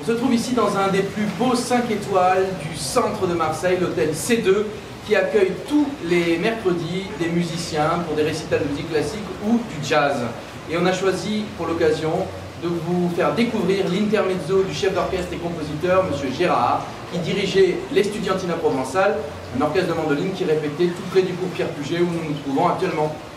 On se trouve ici dans un des plus beaux 5 étoiles du centre de Marseille, l'hôtel C2, qui accueille tous les mercredis des musiciens pour des récitals de musique classique ou du jazz. Et on a choisi pour l'occasion de vous faire découvrir l'intermezzo du chef d'orchestre et compositeur, M. Gérard, qui dirigeait l'Estudiantina Provençale, un orchestre de mandoline qui répétait tout près du cours Pierre Puget où nous nous trouvons actuellement.